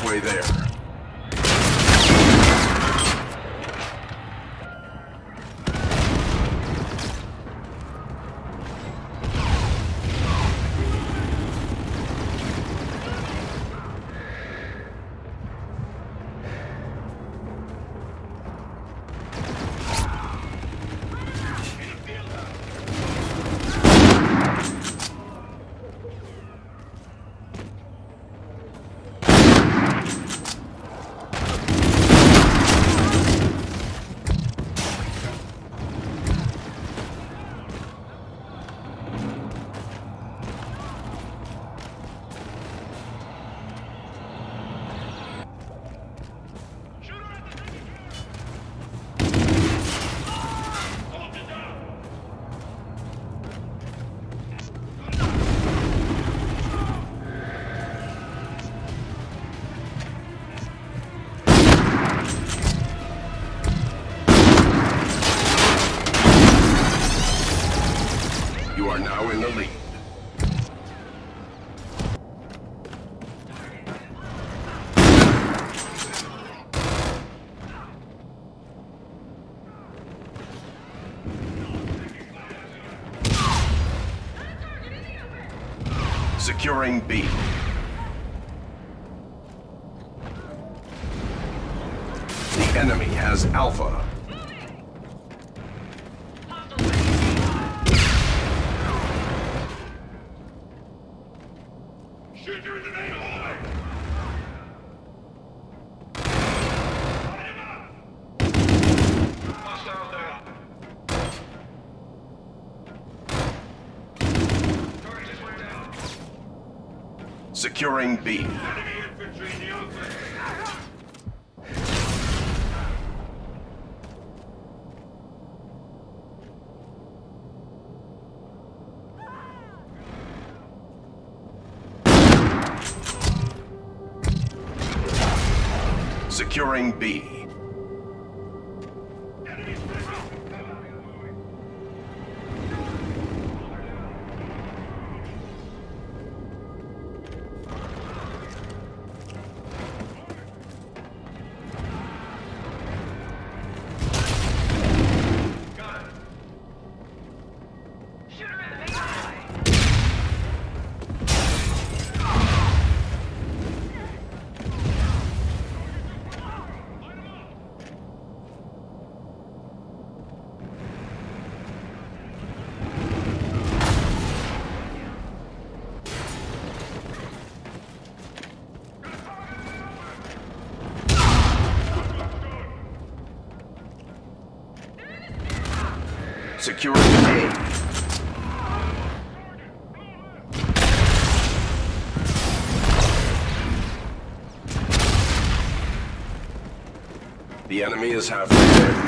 halfway there. You are now in the lead. Securing B. The enemy has Alpha. Securing B. Securing B. Securing A. The enemy is halfway there.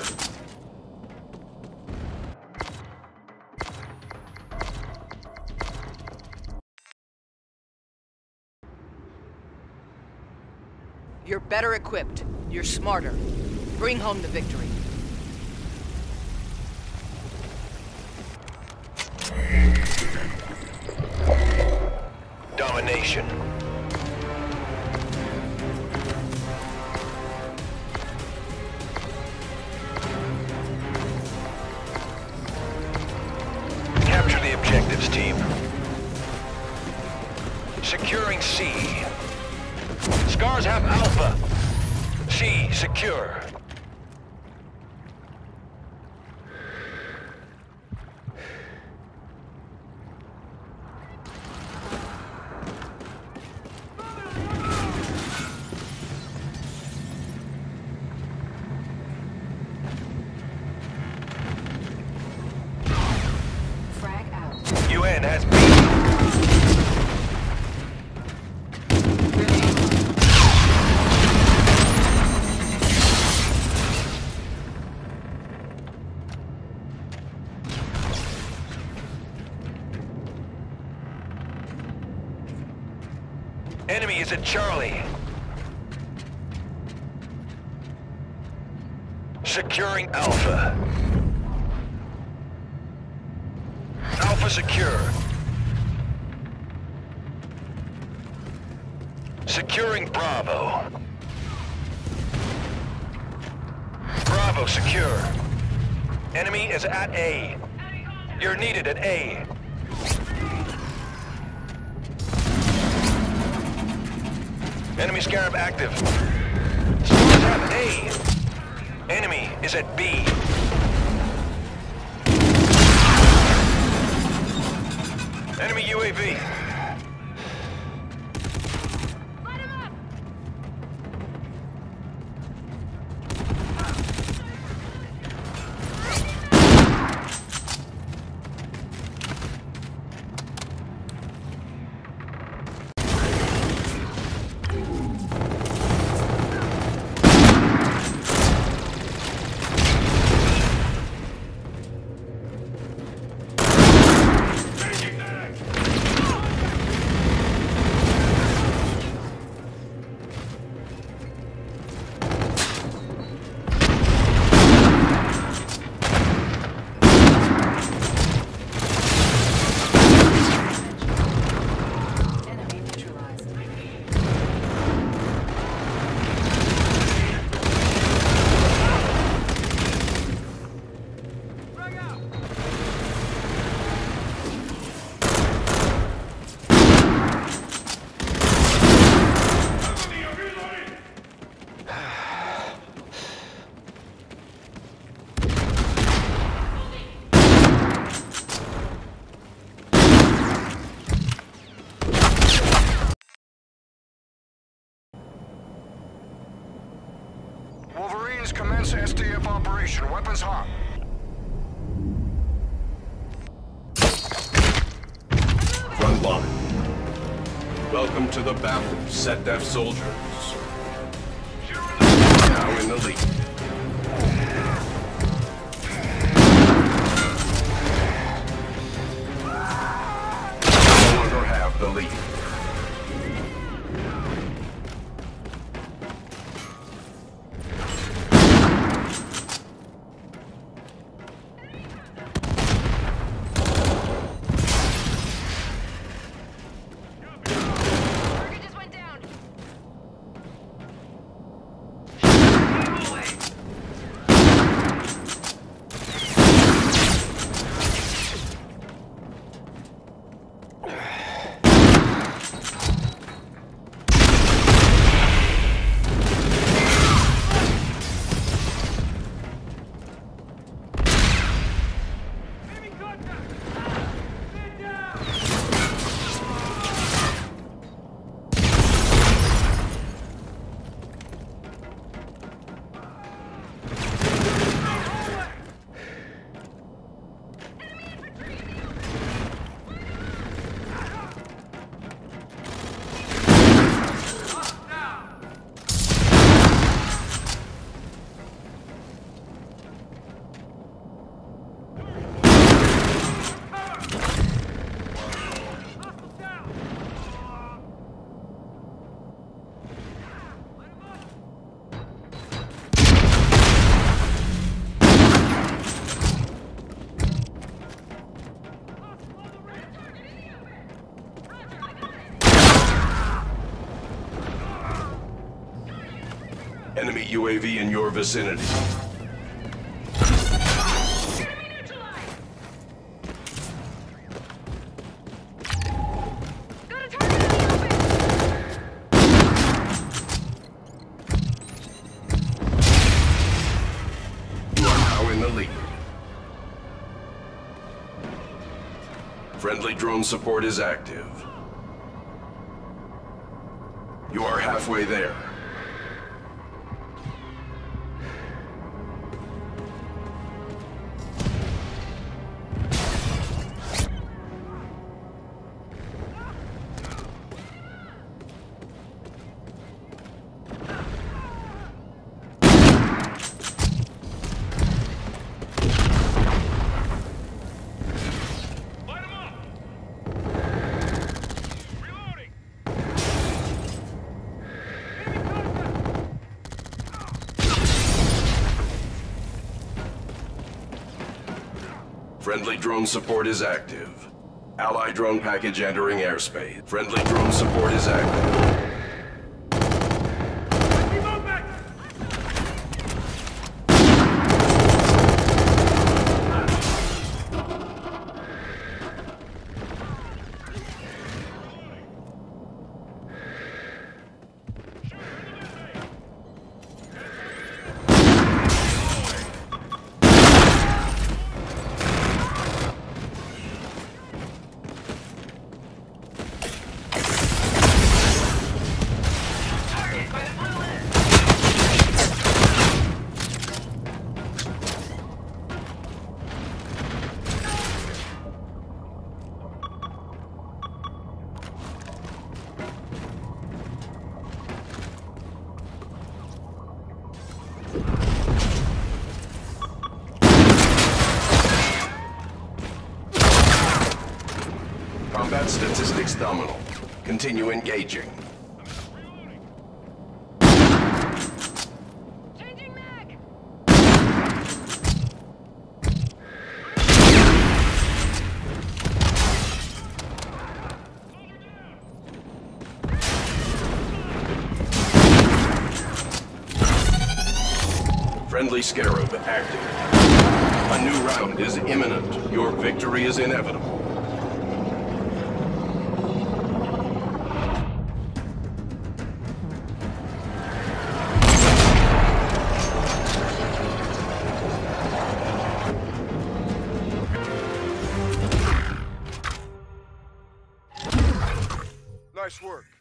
You're better equipped. You're smarter. Bring home the victory. Domination. Capture the objectives, team. Securing C. Scars have Alpha. C secure. UN has B. Enemy is at Charlie. Securing Alpha. Alpha secure. Securing Bravo. Bravo secure. Enemy is at A. You're needed at A. Enemy Scarab active. Scars have A. Enemy is at B. Enemy UAV. Wolverines commence STF operation. Weapons hot. Front line. Welcome to the battle, SETDEF soldiers. Now in the lead. No longer have the lead. Enemy UAV in your vicinity. You are now in the lead. Friendly drone support is active. You are halfway there. Friendly drone support is active. Allied drone package entering airspace. Friendly drone support is active. Statistics nominal. Continue engaging. Changing mag! Friendly Scarab active. A new round is imminent. Your victory is inevitable. Nice work.